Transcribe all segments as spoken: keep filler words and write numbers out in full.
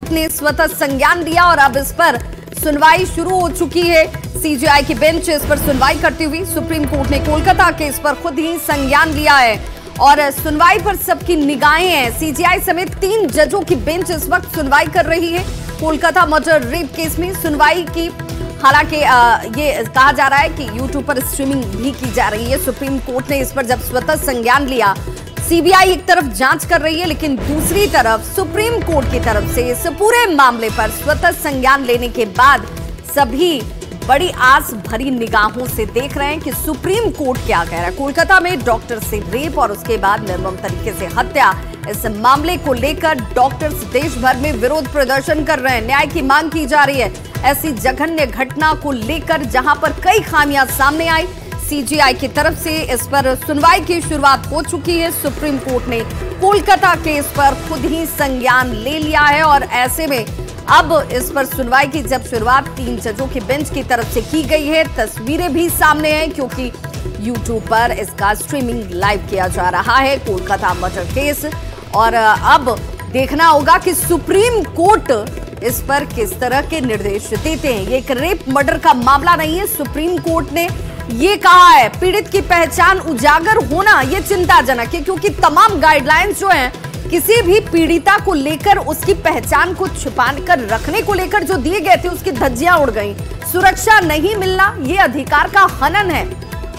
ने स्वतः संज्ञान लिया और अब इस पर सुनवाई शुरू हो चुकी है। सीजेआई की बेंच इस पर सुनवाई करती हुई सुप्रीम कोर्ट ने कोलकाता केस पर खुद ही संज्ञान लिया है और सुनवाई पर सबकी निगाहें हैं। सीजेआई समेत तीन जजों की बेंच इस वक्त सुनवाई कर रही है कोलकाता मर्डर रेप केस में। सुनवाई की हालांकि ये कहा जा रहा है कि यूट्यूब पर स्ट्रीमिंग भी की जा रही है। सुप्रीम कोर्ट ने इस पर जब स्वतः संज्ञान लिया, सीबीआई एक तरफ जांच कर रही है, लेकिन दूसरी तरफ सुप्रीम कोर्ट की तरफ से इस पूरे मामले पर स्वतः संज्ञान लेने के बाद सभी बड़ी आस भरी निगाहों से देख रहे हैं कि सुप्रीम कोर्ट क्या कह रहा है। कोलकाता में डॉक्टर से रेप और उसके बाद निर्मम तरीके से हत्या, इस मामले को लेकर डॉक्टर्स देश भर में विरोध प्रदर्शन कर रहे हैं। न्याय की मांग की जा रही है। ऐसी जघन्य घटना को लेकर जहां पर कई खामियां सामने आई, सीजेआई की तरफ से इस पर सुनवाई की शुरुआत हो चुकी है। सुप्रीम कोर्ट ने कोलकाता केस पर खुद ही संज्ञान ले लिया है और ऐसे में अब इस पर सुनवाई की जब शुरुआत तीन जजों की बेंच की तरफ से की गई है, तस्वीरें भी सामने हैं क्योंकि यूट्यूब पर इसका स्ट्रीमिंग लाइव किया जा रहा है कोलकाता मर्डर केस। और अब देखना होगा कि सुप्रीम कोर्ट इस पर किस तरह के निर्देश देते हैं। ये एक रेप मर्डर का मामला नहीं है। सुप्रीम कोर्ट ने ये कहा है पीड़ित की पहचान उजागर होना ये चिंताजनक है क्योंकि तमाम गाइडलाइंस जो हैं किसी भी पीड़िता को लेकर उसकी पहचान को छुपा कर रखने को लेकर जो दिए गए थे उसकी धज्जियां उड़ गई। सुरक्षा नहीं मिलना ये अधिकार का हनन है।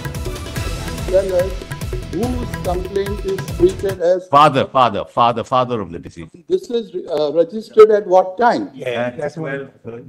Whose complaint is treated as father, father, father, father of the deceased. This is uh, registered at what time? Yeah, that's well.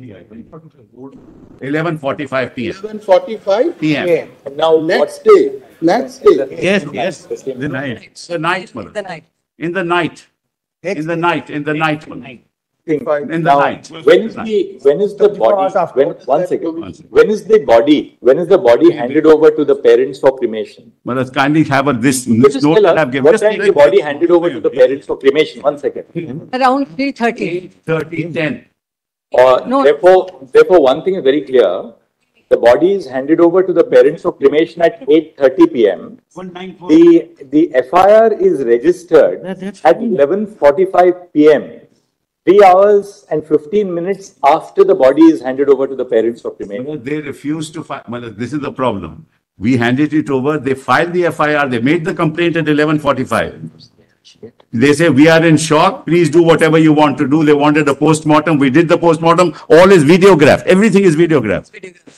eleven forty-five p m eleven forty-five p m Yeah. Now next day, next day. Yes, yes. The night. It's the night, mother. The night. In the night. In the night. In the night, mother. In the now, night. when is the when is the body? When, one second. One second. When is the body? When is the body handed over to the parents for cremation? Mother, kindly have a this Just this note tell that us, I've given. what Just time is the body handed over to the parents for cremation? One second. Around three thirty. thirty, ten. Or No. therefore, therefore, one thing is very clear. The body is handed over to the parents for cremation at eight thirty p m The the F I R is registered at eleven forty-five p m Three hours and fifteen minutes after the body is handed over to the parents for cremation. Mother, they refused to file. Mother, this is the problem. We handed it over. They filed the F I R. They made the complaint at eleven forty-five. They say, we are in shock. Please do whatever you want to do. They wanted a post-mortem. We did the post-mortem. All is videographed. Everything is videographed.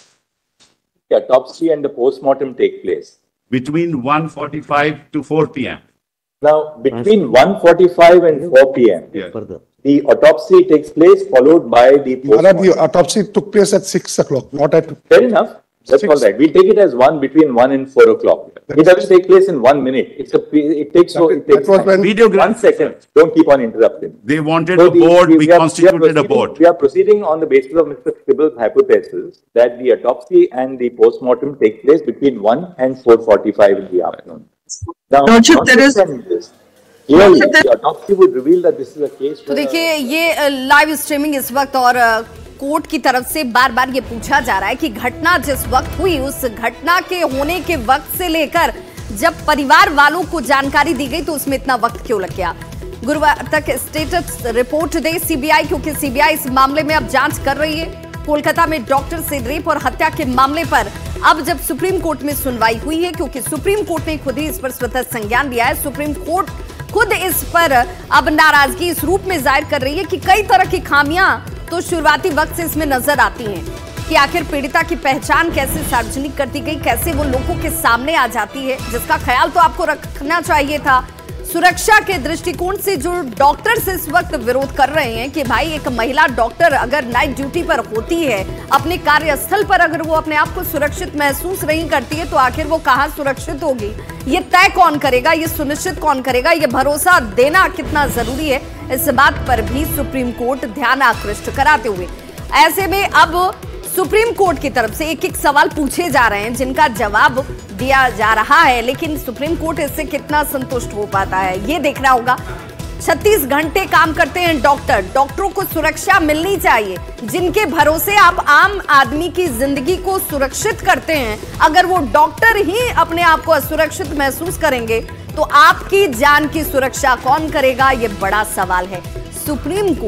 The autopsy and the post-mortem take place Between one forty-five to four p m Now, between one forty-five and four p m Yeah. the autopsy takes place, followed by the Maharaj, post-mortem. the autopsy took place at six o'clock, not at. Fair enough. That's Six. all right. We'll take it as one between one and four o'clock. It doesn't take place in one minute. It's a. It takes. So it That takes. was time. when- Videograph. One second. Don't keep on interrupting. They wanted So a the- board. We are- constituted are a proceeding- board. We are proceeding on the basis of Mister Sibble's hypothesis that the autopsy and the post-mortem take place between one and four forty-five in the afternoon. Now, Lordship, there is- notwithstanding this, clearly, the autopsy would reveal that this is a case. तो where- देखिए ये live streaming इस वक्त और court की तरफ से बार बार ये पूछा जा रहा है कि घटना जिस वक्त हुई उस घटना के होने के वक्त से लेकर जब परिवार वालों को जानकारी दी गई तो उसमें इतना वक्त क्यों लग गया। गुरुवार तक स्टेटस रिपोर्ट दे सीबीआई क्योंकि सीबीआई इस मामले में अब जांच कर रही है। कोलकाता में डॉक्टर से रेप और हत्या के मामले पर अब जब सुप्रीम कोर्ट में सुनवाई हुई है क्योंकि सुप्रीम कोर्ट ने खुद ही इस पर स्वतः संज्ञान लिया है। सुप्रीम कोर्ट खुद इस पर अब नाराजगी इस रूप में जाहिर कर रही है कि कई तरह की खामियां तो शुरुआती वक्त से इसमें नजर आती हैं कि आखिर पीड़िता की पहचान कैसे सार्वजनिक कर दी गई, कैसे वो लोगों के सामने आ जाती है, जिसका ख्याल तो आपको रखना चाहिए था। सुरक्षा के दृष्टिकोण से जो डॉक्टर्स इस वक्त विरोध कर रहे हैं कि भाई एक महिला डॉक्टर अगर नाइट ड्यूटी पर होती है, अपने कार्यस्थल पर अगर वो अपने आप को सुरक्षित महसूस नहीं करती है तो आखिर वो कहां सुरक्षित होगी, ये तय कौन करेगा, ये सुनिश्चित कौन करेगा, ये भरोसा देना कितना जरूरी है, इस बात पर भी सुप्रीम कोर्ट ध्यान आकृष्ट कराते हुए ऐसे में अब सुप्रीम कोर्ट की तरफ से एक एक सवाल पूछे जा रहे हैं जिनका जवाब दिया जा रहा है, लेकिन सुप्रीम कोर्ट इससे कितना संतुष्ट हो पाता है ये देखना होगा। छत्तीस घंटे काम करते हैं डॉक्टर, डॉक्टरों को सुरक्षा मिलनी चाहिए, जिनके भरोसे आप आम आदमी की जिंदगी को सुरक्षित करते हैं, अगर वो डॉक्टर ही अपने आप को असुरक्षित महसूस करेंगे तो आपकी जान की सुरक्षा कौन करेगा, ये बड़ा सवाल है। सुप्रीम कोर्ट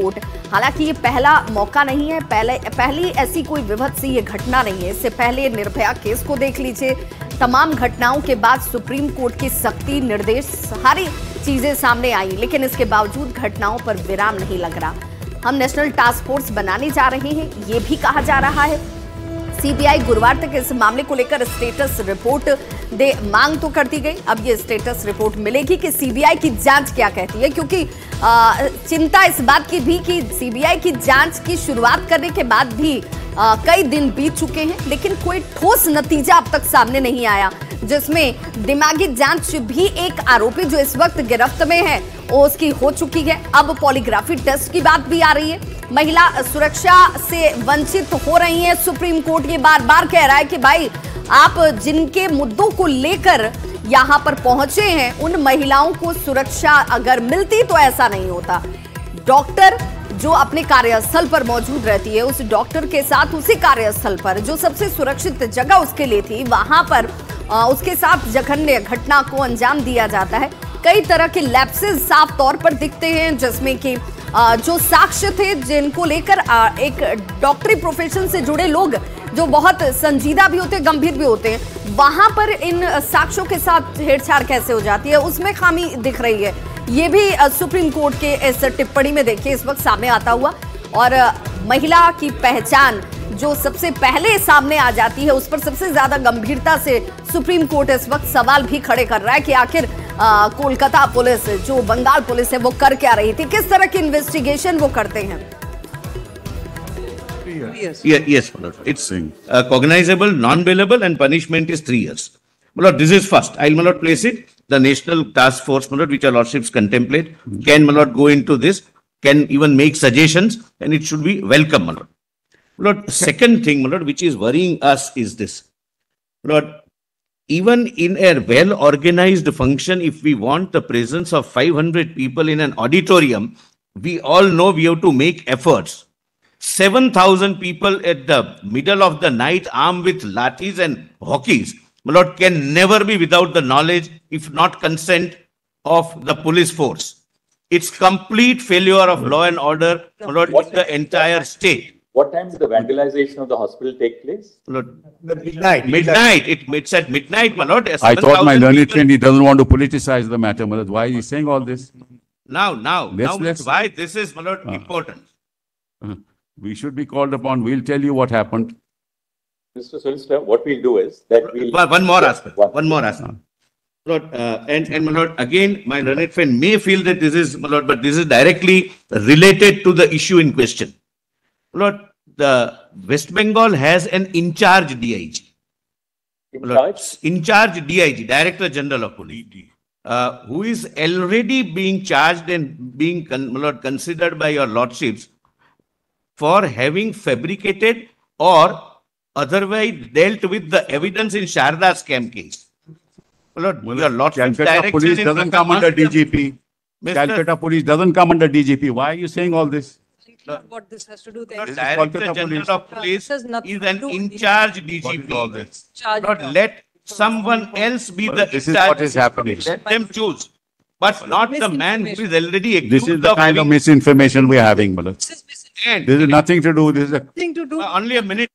हालांकि ये पहला मौका नहीं है, पहले पहली ऐसी कोई विभत्स ये घटना नहीं है। इससे पहले निर्भया केस को देख लीजिए, तमाम घटनाओं के बाद सुप्रीम कोर्ट की सख्ती, निर्देश, सारी चीजें सामने आई, लेकिन इसके बावजूद घटनाओं पर विराम नहीं लग रहा। हम नेशनल टास्क फोर्स बनाने जा रहे हैं, ये भी कहा जा रहा है। सीबीआई गुरुवार तक इस मामले को लेकर स्टेटस रिपोर्ट दे, मांग तो कर दी गई। अब ये स्टेटस रिपोर्ट मिलेगी कि सीबीआई की जांच क्या कहती है, क्योंकि आ, चिंता इस बात की भी कि सीबीआई की जांच की शुरुआत करने के बाद भी आ, कई दिन बीत चुके हैं, लेकिन कोई ठोस नतीजा अब तक सामने नहीं आया, जिसमें दिमागी जांच भी एक आरोपी जो इस वक्त गिरफ्त में है उसकी हो चुकी है। अब पॉलीग्राफी टेस्ट की बात भी आ रही है। महिला सुरक्षा से वंचित हो रही है। सुप्रीम कोर्ट ये बार बार कह रहा है कि भाई आप जिनके मुद्दों को लेकर यहां पर पहुंचे हैं, उन महिलाओं को सुरक्षा अगर मिलती तो ऐसा नहीं होता। डॉक्टर जो अपने कार्यस्थल पर मौजूद रहती है, उस डॉक्टर के साथ उसी कार्यस्थल पर जो सबसे सुरक्षित जगह उसके लिए थी, वहां पर आ, उसके साथ जघन्य घटना को अंजाम दिया जाता है। कई तरह के लैप्सेस साफ तौर पर दिखते हैं, जिसमें कि जो साक्ष्य थे जिनको लेकर एक डॉक्टरी प्रोफेशन से जुड़े लोग जो बहुत संजीदा भी होते हैं, गंभीर भी होते हैं, वहां पर इन साक्ष्यों के साथ छेड़छाड़ कैसे हो जाती है, उसमें खामी दिख रही है। ये भी सुप्रीम कोर्ट के इस टिप्पणी में देखिए इस वक्त सामने आता हुआ। और महिला की पहचान जो सबसे पहले सामने आ जाती है, उस पर सबसे ज्यादा गंभीरता से सुप्रीम कोर्ट इस वक्त सवाल भी खड़े कर रहा है कि आखिर कोलकाता पुलिस, जो बंगाल पुलिस है, वो कर क्या रही थी, किस तरह की इन्वेस्टिगेशन वो करते हैं। Yes, yeah, yes, it's uh, cognizable, non-bailable, and punishment is three years. Malord, this is first. I'll malord place it. The National Task Force, malord, which our lordships contemplate, can malord go into this, can even make suggestions, and it should be welcome, malord. Malord, second thing, malord, which is worrying us is this. Malord, even in a well-organized function, if we want the presence of five hundred people in an auditorium, we all know we have to make efforts. seven thousand people at the middle of the night armed with lathis and hockeys, my lord, can never be without the knowledge, if not consent, of the police force. It's complete failure of law and order, my lord, in the entire state. What time did the vandalization of the hospital take place? Lord, midnight. Midnight. It, it's at midnight, my lord. I thought my learned friend, he doesn't want to politicize the matter, my lord. Why is he saying all this? Now, now, let's, now, let's, why this is, my lord, uh, important. Uh, We should be called upon. We'll tell you what happened. Mister Solicitor, what we'll do is that we'll... One more aspect. One, one more aspect. Uh. Lord, uh, and, and my lord, again, my learned friend may feel that this is, my lord, but this is directly related to the issue in question. Lord, the West Bengal has an in-charge D I G. In charge? In charge D I G, Director General of Police, uh, who is already being charged and being, my lord, considered by your lordships for having fabricated or otherwise dealt with the evidence in Sharda scam case. Lord, well, your lordship's Calcutta police doesn't come under D G P. Calcutta police doesn't come under D G P. Why are you saying all this? Lord, what this has to do there? Lord, Director General police. of Police is an in-charge D G P. All this. Lord, let someone else be well, the this is what is happening. Let them choose. But not the man who is already accused. This is the kind of misinformation we are having, Malad. This is And this is nothing to do. This is a nothing to do. Uh, only a minute.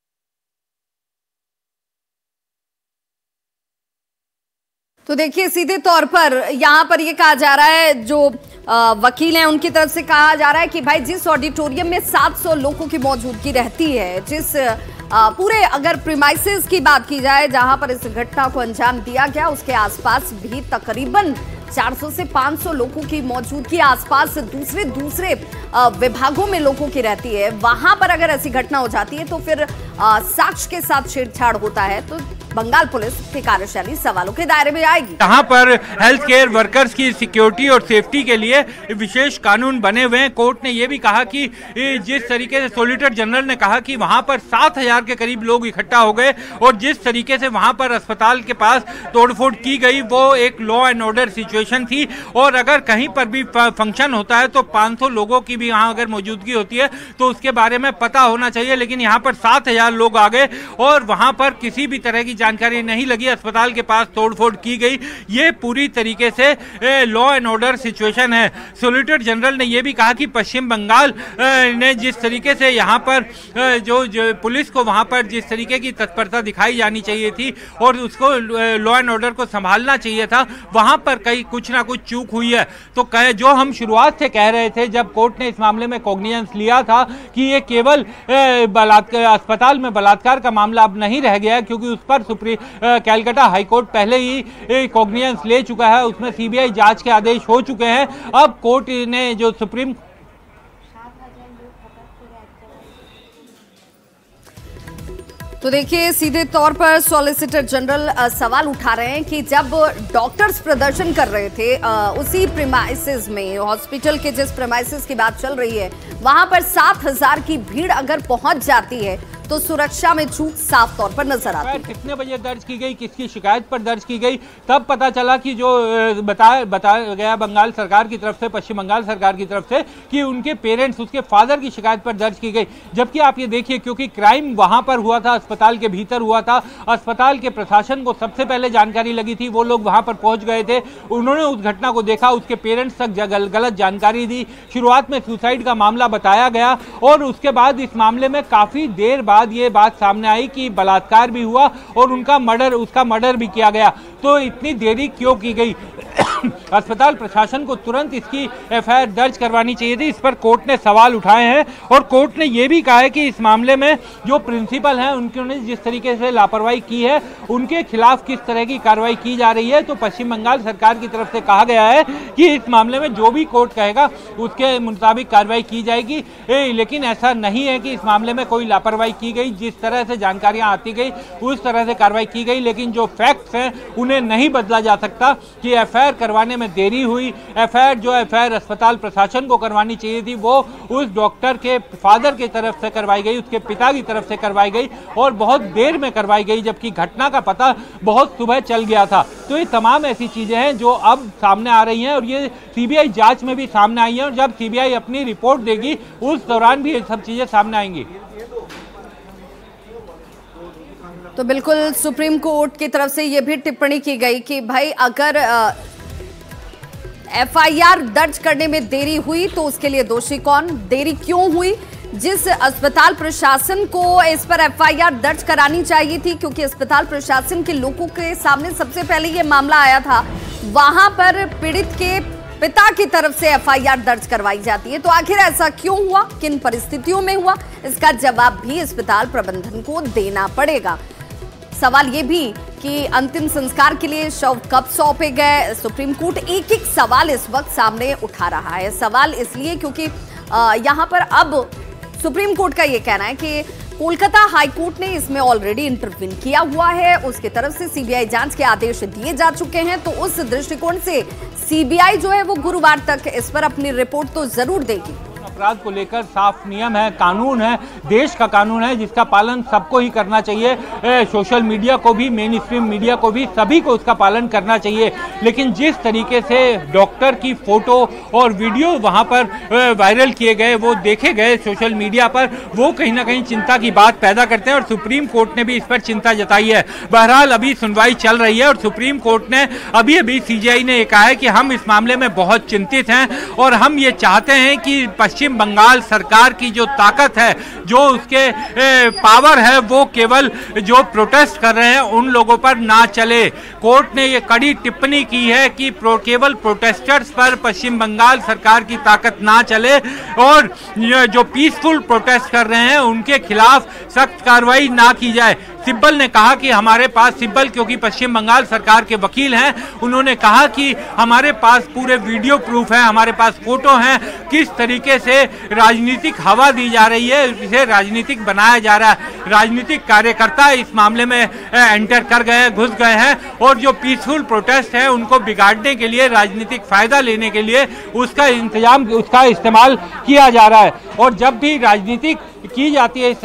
तो देखिए सीधे तौर पर यहाँ पर ये कहा जा रहा है, जो आ, वकील हैं उनकी तरफ से कहा जा रहा है कि भाई जिस ऑडिटोरियम में सात सौ लोगों की मौजूदगी रहती है, जिस आ, पूरे अगर प्रीमाइसेस की बात की जाए जहां पर इस घटना को अंजाम दिया गया, उसके आसपास भी तकरीबन चार सौ से पाँच सौ लोगों की मौजूदगी, आसपास दूसरे दूसरे विभागों में लोगों की रहती है, वहां पर अगर ऐसी घटना हो जाती है तो फिर साक्ष्य के साथ छेड़छाड़ होता है तो बंगाल पुलिस की कार्यशैली सवालों के दायरे में आएगी। यहाँ पर हेल्थ केयर वर्कर्स की सिक्योरिटी और सेफ्टी के लिए विशेष कानून बने हुए हैं। कोर्ट ने यह भी कहा कि जिस तरीके से सॉलिसिटर जनरल ने कहा कि वहां पर सात हजार के करीब लोग इकट्ठा हो गए और जिस तरीके से वहां पर अस्पताल के पास तोड़फोड़ की गई वो एक लॉ एंड ऑर्डर सिचुएशन थी, और अगर कहीं पर भी फंक्शन होता है तो पाँच सौ लोगों की भी वहां अगर मौजूदगी होती है तो उसके बारे में पता होना चाहिए, लेकिन यहाँ पर सात हजार लोग आ गए और वहां पर किसी भी तरह की जानकारी नहीं लगी, अस्पताल के पास तोड़फोड़ की गई। ये पूरी तरीके से लॉ एंड ऑर्डर सिचुएशन है। सॉलिसिटर जनरल ने यह भी कहा कि पश्चिम बंगाल ने जिस तरीके से यहाँ पर जो, जो पुलिस को वहाँ पर जिस तरीके की तत्परता दिखाई जानी चाहिए थी और उसको लॉ एंड ऑर्डर को संभालना चाहिए था, वहाँ पर कहीं कुछ ना कुछ चूक हुई है। तो कहे जो हम शुरुआत से कह रहे थे जब कोर्ट ने इस मामले में कॉग्निजेंस लिया था कि ये केवल बलात्कार अस्पताल में बलात्कार का मामला अब नहीं रह गया है, क्योंकि उस पर सुप्रीम कैलकाटा हाईकोर्ट पहले ही कॉग्निजेंस ले चुका है, उसमें सीबीआई जांच के आदेश हो चुके हैं। अब कोर्ट ने जो सुप्रीम तो देखिए सीधे तौर पर सॉलिसिटर जनरल सवाल उठा रहे हैं कि जब डॉक्टर्स प्रदर्शन कर रहे थे आ, उसी प्रीमाइसेस में, हॉस्पिटल के जिस प्रीमाइसेस की बात चल रही है, वहां पर सात हजार की भीड़ अगर पहुंच जाती है तो सुरक्षा में चूक साफ तौर पर नजर आती है। कितने बजे दर्ज की गई, किसकी शिकायत पर दर्ज की गई, तब पता चला कि जो बताया बताया गया बंगाल सरकार की तरफ से, पश्चिम बंगाल सरकार की तरफ से, कि उनके पेरेंट्स, उसके फादर की शिकायत पर दर्ज की गई। जबकि आप ये देखिए, क्योंकि क्राइम वहां पर हुआ था, अस्पताल के भीतर हुआ था, अस्पताल के प्रशासन को सबसे पहले जानकारी लगी थी, वो लोग वहां पर पहुंच गए थे, उन्होंने उस घटना को देखा, उसके पेरेंट्स तक गलत जानकारी दी। शुरुआत में सुसाइड का मामला बताया गया और उसके बाद इस मामले में काफी देर बाद ये बात सामने आई कि बलात्कार भी हुआ और उनका मर्डर उसका मर्डर भी किया गया। तो इतनी देरी क्यों की गई? अस्पताल प्रशासन को तुरंत इसकी एफआईआर दर्ज करवानी चाहिए थी। इस पर कोर्ट ने सवाल उठाए हैं और कोर्ट ने यह भी कहा है कि इस मामले में जो प्रिंसिपल हैं उन्होंने जिस तरीके से लापरवाही की है, उनके खिलाफ किस तरह की कार्रवाई की जा रही है। तो पश्चिम बंगाल सरकार की तरफ से कहा गया है कि इस मामले में जो भी कोर्ट कहेगा उसके मुताबिक कार्रवाई की जाएगी। लेकिन ऐसा नहीं है कि इस मामले में कोई लापरवाही की गई, जिस तरह से जानकारियां आती गई उस तरह से कार्रवाई की गई। लेकिन जो फैक्ट्स हैं उन्हें नहीं बदला जा सकता कि एफआईआर करवाने में देरी हुई। एफआईआर जो एफआईआर अस्पताल प्रशासन को करवानी चाहिए थी वो उस डॉक्टर के फादर की तरफ से करवाई गई, उसके पिता की तरफ से करवाई गई और बहुत देर में करवाई गई, जबकि घटना का पता बहुत सुबह चल गया था। तो ये तमाम ऐसी चीजें हैं जो अब सामने आ रही हैं और ये सीबीआई जांच में भी सामने आई हैं और जब सीबीआई अपनी रिपोर्ट देगी उस दौरान भी ये सब चीजें सामने आएंगी। तो बिल्कुल सुप्रीम कोर्ट की तरफ से यह भी टिप्पणी की गई कि भाई अगर एफआईआर दर्ज करने में देरी हुई तो उसके लिए दोषी कौन, देरी क्यों हुई? जिस अस्पताल प्रशासन को इस पर एफआईआर दर्ज करानी चाहिए थी, क्योंकि अस्पताल प्रशासन के लोगों के सामने सबसे पहले यह मामला आया था, वहां पर पीड़ित के पिता की तरफ से एफआईआर दर्ज करवाई जाती है। तो आखिर ऐसा क्यों हुआ, किन परिस्थितियों में हुआ, इसका जवाब भी अस्पताल प्रबंधन को देना पड़ेगा। सवाल ये भी कि अंतिम संस्कार के लिए शव कब सौंपे गए, सुप्रीम कोर्ट एक एक सवाल इस वक्त सामने उठा रहा है। सवाल इसलिए क्योंकि यहाँ पर अब सुप्रीम कोर्ट का ये कहना है कि कोलकाता हाई कोर्ट ने इसमें ऑलरेडी इंटरवीन किया हुआ है, उसकी तरफ से सीबीआई जांच के आदेश दिए जा चुके हैं। तो उस दृष्टिकोण से सीबीआई जो है वो गुरुवार तक इस पर अपनी रिपोर्ट तो जरूर देगी। अपराध को लेकर साफ नियम है, कानून है, देश का कानून है जिसका पालन सबको ही करना चाहिए। ए, सोशल मीडिया को भी, मेन स्ट्रीम मीडिया को भी, सभी को उसका पालन करना चाहिए। लेकिन जिस तरीके से डॉक्टर की फोटो और वीडियो वहां पर वायरल किए गए, वो देखे गए सोशल मीडिया पर, वो कहीं ना कहीं चिंता की बात पैदा करते हैं और सुप्रीम कोर्ट ने भी इस पर चिंता जताई है। बहरहाल अभी सुनवाई चल रही है और सुप्रीम कोर्ट ने अभी अभी सीजीआई ने कहा है कि हम इस मामले में बहुत चिंतित हैं और हम ये चाहते हैं कि पश्चिम बंगाल सरकार की जो ताकत है, जो उसके ए, पावर है, वो केवल जो प्रोटेस्ट कर रहे हैं उन लोगों पर ना चले। कोर्ट ने ये कड़ी टिप्पणी की है कि प्रो, केवल प्रोटेस्टर्स पर पश्चिम बंगाल सरकार की ताकत ना चले और जो पीसफुल प्रोटेस्ट कर रहे हैं उनके खिलाफ सख्त कार्रवाई ना की जाए। सिब्बल ने कहा कि हमारे पास, सिब्बल क्योंकि पश्चिम बंगाल सरकार के वकील हैं, उन्होंने कहा कि हमारे पास पूरे वीडियो प्रूफ है, हमारे पास फोटो हैं, किस तरीके से राजनीतिक हवा दी जा रही है, इसे राजनीतिक बनाया जा रहा है। राजनीतिक कार्यकर्ता इस मामले में एंटर कर गए हैं, घुस गए हैं और जो पीसफुल प्रोटेस्ट है उनको बिगाड़ने के लिए, राजनीतिक फायदा लेने के लिए उसका इंतजाम, उसका इस्तेमाल किया जा रहा है। और जब भी राजनीति की जाती है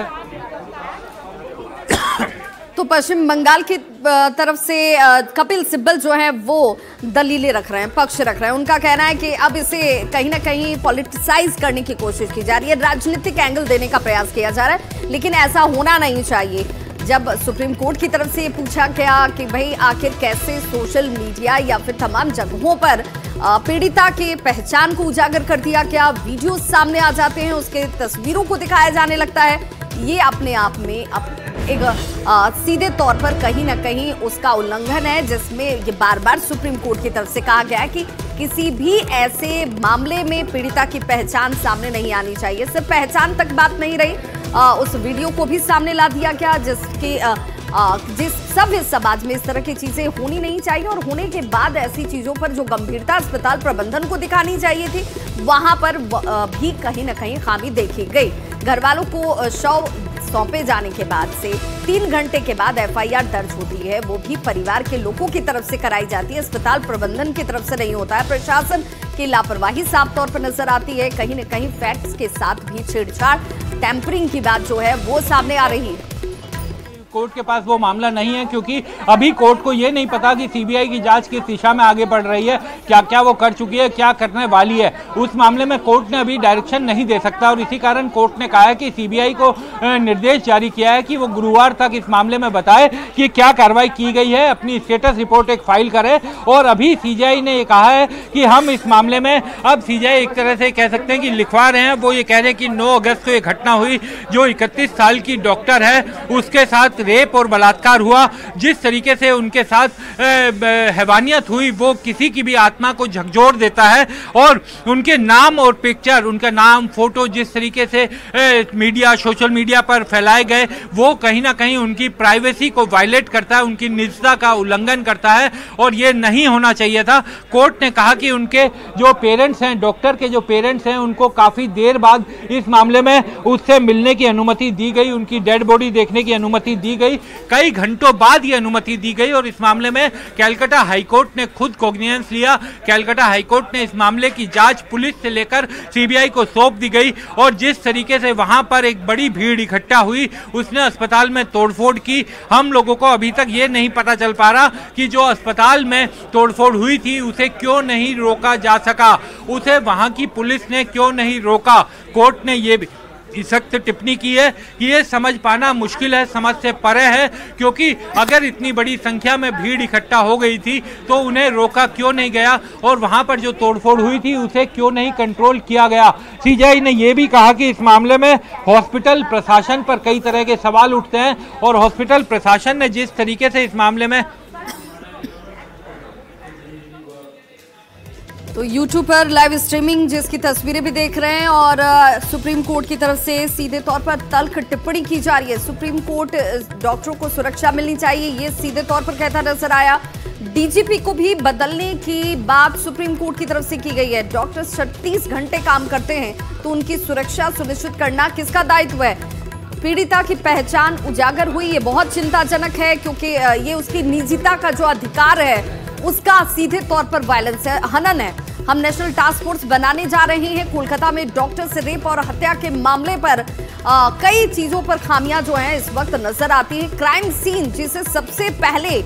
तो पश्चिम बंगाल की तरफ से कपिल सिब्बल जो है वो दलीलें रख रहे हैं, पक्ष रख रहे हैं। उनका कहना है कि अब इसे कहीं ना कहीं पॉलिटिसाइज करने की कोशिश की जा रही है, राजनीतिक एंगल देने का प्रयास किया जा रहा है, लेकिन ऐसा होना नहीं चाहिए। जब सुप्रीम कोर्ट की तरफ से ये पूछा गया कि भाई आखिर कैसे सोशल मीडिया या फिर तमाम जगहों पर पीड़िता के पहचान को उजागर कर दिया गया, वीडियो सामने आ जाते हैं, उसके तस्वीरों को दिखाया जाने लगता है, ये अपने आप में अप, एक आ, सीधे तौर पर कहीं ना कहीं उसका उल्लंघन है, जिसमें ये बार बार सुप्रीम कोर्ट की तरफ से कहा गया है कि किसी भी ऐसे मामले में पीड़िता की पहचान सामने नहीं आनी चाहिए। सिर्फ पहचान तक बात नहीं रही, आ, उस वीडियो को भी सामने ला दिया गया जिसके आ, आ, जिस सभ्य समाज में इस तरह की चीजें होनी नहीं चाहिए, और होने के बाद ऐसी चीजों पर जो गंभीरता अस्पताल प्रबंधन को दिखानी चाहिए थी, वहां पर भी कहीं ना कहीं खामी देखी गई। घर वालों को शव सौंपे जाने के बाद से तीन घंटे के बाद एफआईआर दर्ज होती है, वो भी परिवार के लोगों की तरफ से कराई जाती है, अस्पताल प्रबंधन की तरफ से नहीं होता है। प्रशासन की लापरवाही साफ तौर पर नजर आती है, कहीं न कहीं फैक्ट्स के साथ भी छेड़छाड़, टैंपरिंग की बात जो है वो सामने आ रही है। कोर्ट के पास वो मामला नहीं है, क्योंकि अभी कोर्ट को ये नहीं पता कि सीबीआई की जांच किस दिशा में आगे बढ़ रही है, क्या क्या वो कर चुकी है, क्या करने वाली है। उस मामले में कोर्ट ने अभी डायरेक्शन नहीं दे सकता, और इसी कारण कोर्ट ने कहा है कि सीबीआई को निर्देश जारी किया है कि वो गुरुवार तक इस मामले में बताए कि क्या कार्रवाई की गई है, अपनी स्टेटस रिपोर्ट एक फाइल करे। और अभी सीबीआई ने ये कहा है कि हम इस मामले में, अब सीबीआई एक तरह से कह सकते हैं कि लिखवा रहे हैं, वो ये कह रहे हैं कि नौ अगस्त को ये घटना हुई, जो इकतीस साल की डॉक्टर है उसके साथ रेप और बलात्कार हुआ, जिस तरीके से उनके साथ हैवानियत हुई वो किसी की भी आत्मा को झकझोर देता है। और उनके नाम और पिक्चर, उनका नाम, फोटो जिस तरीके से ए, मीडिया सोशल मीडिया पर फैलाए गए, वो कहीं ना कहीं उनकी प्राइवेसी को वायलेट करता है, उनकी निजता का उल्लंघन करता है, और ये नहीं होना चाहिए था। कोर्ट ने कहा कि उनके जो पेरेंट्स हैं, डॉक्टर के जो पेरेंट्स हैं, उनको काफी देर बाद इस मामले में उससे मिलने की अनुमति दी गई, उनकी डेड बॉडी देखने की अनुमति दी गई, कई घंटों बाद ये अनुमति दी गई। और इस मामले में कलकत्ता हाईकोर्ट ने खुद कॉग्निजेंस लिया। कलकत्ता हाईकोर्ट ने इस मामले की जांच पुलिस से लेकर सीबीआई को सौंप दी गई, और जिस तरीके से वहां पर एक बड़ी भीड़ इकट्ठा हुई, उसने अस्पताल में तोड़फोड़ की। हम लोगों को अभी तक ये नहीं पता चल पा रहा कि जो अस्पताल में तोड़फोड़ हुई थी उसे क्यों नहीं रोका जा सका, उसे वहां की पुलिस ने क्यों नहीं रोका। कोर्ट ने ये सख्त टिप्पणी की है कि ये समझ पाना मुश्किल है, समझ से परे है, क्योंकि अगर इतनी बड़ी संख्या में भीड़ इकट्ठा हो गई थी तो उन्हें रोका क्यों नहीं गया, और वहां पर जो तोड़फोड़ हुई थी उसे क्यों नहीं कंट्रोल किया गया। सीबीआई ने यह भी कहा कि इस मामले में हॉस्पिटल प्रशासन पर कई तरह के सवाल उठते हैं, और हॉस्पिटल प्रशासन ने जिस तरीके से इस मामले में तो YouTube पर लाइव स्ट्रीमिंग जिसकी तस्वीरें भी देख रहे हैं, और आ, सुप्रीम कोर्ट की तरफ से सीधे तौर पर तल्ख टिप्पणी की जा रही है। सुप्रीम कोर्ट डॉक्टरों को सुरक्षा मिलनी चाहिए, ये सीधे तौर पर कहता नजर आया। डीजीपी को भी बदलने की बात सुप्रीम कोर्ट की तरफ से की गई है। डॉक्टर छत्तीस घंटे काम करते हैं तो उनकी सुरक्षा सुनिश्चित करना किसका दायित्व है। पीड़िता की पहचान उजागर हुई, ये बहुत चिंताजनक है, क्योंकि ये उसकी निजता का जो अधिकार है उसका सीधे तौर पर वायलेंस है, हनन है। हम नेशनल टास्क फोर्स बनाने जा रहे हैं। कोलकाता में डॉक्टर से रेप और हत्या के मामले पर आ, कई चीजों पर खामियां जो हैं इस वक्त नजर आती हैं। क्राइम सीन जिसे सबसे पहले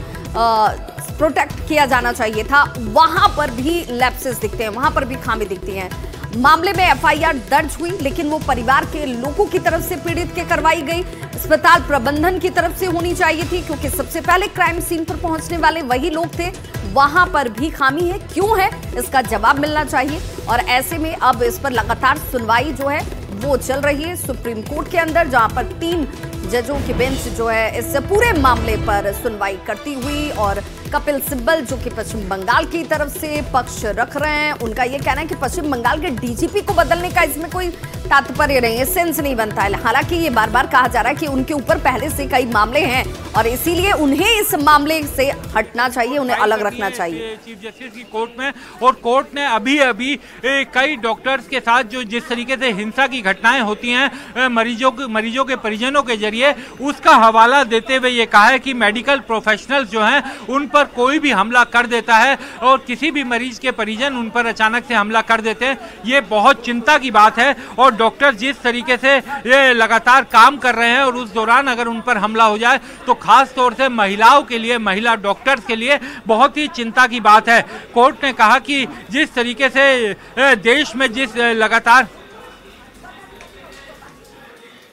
प्रोटेक्ट किया जाना चाहिए था, वहां पर भी लैप्सेस दिखते हैं, वहां पर भी खामी दिखती हैं। मामले में एफआईआर दर्ज हुई, लेकिन वो परिवार के लोगों की तरफ से पीड़ित के करवाई गई, अस्पताल प्रबंधन की तरफ से होनी चाहिए थी, क्योंकि सबसे पहले क्राइम सीन पर पहुंचने वाले वही लोग थे। वहां पर भी खामी है, क्यों है इसका जवाब मिलना चाहिए। और ऐसे में अब इस पर लगातार सुनवाई जो है वो चल रही है सुप्रीम कोर्ट के अंदर, जहां पर तीन जजों की बेंच जो है इस पूरे मामले पर सुनवाई करती हुई, और कपिल सिब्बल जो कि पश्चिम बंगाल की तरफ से पक्ष रख रहे हैं, उनका यह कहना है कि पश्चिम बंगाल के डीजीपी को बदलने का इसमें कोई तात्पर्य नहीं है, सेंस नहीं बनता है। हालांकि ये बार बार कहा जा रहा है कि उनके ऊपर पहले से कई मामले हैं और इसीलिए उन्हें इस मामले से हटना चाहिए, उन्हें अलग रखना चाहिए चीफ जस्टिस की कोर्ट में। और कोर्ट ने अभी अभी कई डॉक्टर्स के साथ जो जिस तरीके से हिंसा की घटनाएं होती हैं मरीजों मरीजों के परिजनों के जरिए, उसका हवाला देते हुए ये कहा है कि मेडिकल प्रोफेशनल्स जो हैं उन पर कोई भी हमला कर देता है और किसी भी मरीज के परिजन उन पर अचानक से हमला कर देते हैं, ये बहुत चिंता की बात है। और डॉक्टर जिस तरीके से ये लगातार काम कर रहे हैं और उस दौरान अगर उन पर हमला हो जाए तो खास तौर से महिलाओं के लिए, महिला डॉक्टर्स के लिए बहुत ही चिंता की बात है। कोर्ट ने कहा कि जिस तरीके से देश में जिस लगातार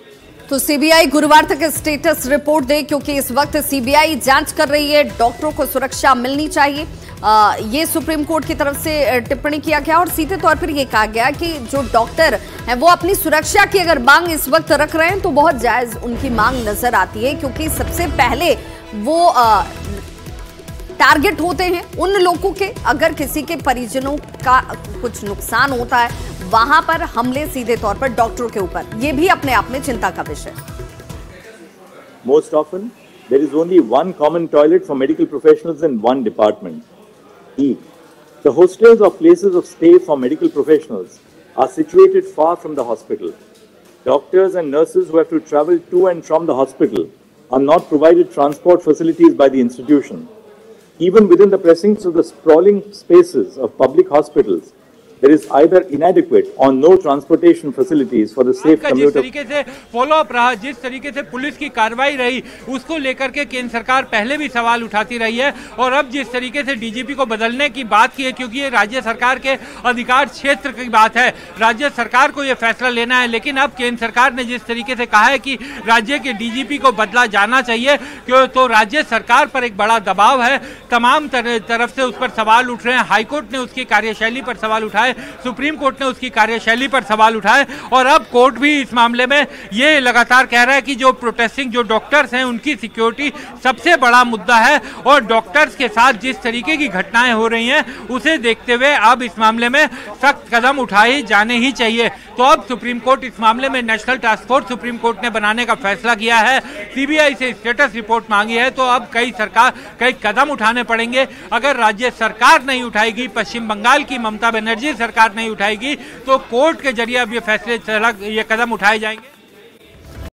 तो सीबीआई गुरुवार तक स्टेटस रिपोर्ट दे, क्योंकि इस वक्त सीबीआई जांच कर रही है। डॉक्टरों को सुरक्षा मिलनी चाहिए, आ, ये सुप्रीम कोर्ट की तरफ से टिप्पणी किया गया और सीधे तौर पर यह कहा गया कि जो डॉक्टर हैं वो अपनी सुरक्षा की अगर मांग इस वक्त रख रहे हैं तो बहुत जायज उनकी मांग नजर आती है, क्योंकि सबसे पहले वो आ, टारगेट होते हैं उन लोगों के, अगर किसी के परिजनों का कुछ नुकसान होता है वहां पर हमले सीधे तौर पर डॉक्टरों के ऊपर, ये भी अपने आप में चिंता का विषय। Most often, there is only one common toilet for medical professionals in one department. E. The hostels or places of stay for medical professionals are situated far from the hospital. Doctors and nurses who have to travel to and from the hospital are not provided transport facilities by the institution. Even within the precincts of the sprawling spaces of public hospitals, there is either inadequate or no transportation facilities for the safe जिस commute of तरीके से follow up रहा, जिस तरीके से police की कार्रवाई रही, उसको लेकर के केंद्र सरकार पहले भी सवाल उठाती रही है और अब जिस तरीके से डीजीपी को बदलने की बात की है, क्योंकि ये राज्य सरकार के अधिकार क्षेत्र की बात है, राज्य सरकार को ये फैसला लेना है। लेकिन अब केंद्र सरकार ने जिस तरीके से कहा है कि राज्य के डीजीपी को बदला जाना चाहिए, क्यों तो राज्य सरकार पर एक बड़ा दबाव है, तमाम तरफ से उस पर सवाल उठ रहे हैं। हाईकोर्ट ने उसकी कार्यशैली पर सवाल उठाए, सुप्रीम कोर्ट ने उसकी कार्यशैली पर सवाल उठाए और अब कोर्ट भी इस मामले में ये लगातार कह रहा है कि जो प्रोटेस्टिंग जो डॉक्टर्स हैं उनकी सिक्योरिटी सबसे बड़ा मुद्दा है और डॉक्टर्स के साथ जिस तरीके की घटनाएं हो रही हैं उसे देखते हुए अब इस मामले में सख्त कदम उठाए जाने ही चाहिए। तो अब सुप्रीम कोर्ट इस मामले में national task force supreme court ने बनाने का फैसला किया है, सीबीआई से स्टेटस रिपोर्ट मांगी है, तो अब कई सरकार कई कदम उठाने पड़ेंगे। अगर राज्य सरकार नहीं उठाएगी, पश्चिम बंगाल की ममता बनर्जी सरकार नहीं उठाएगी, तो कोर्ट के जरिए अब ये फैसले ये कदम उठाए जाएंगे।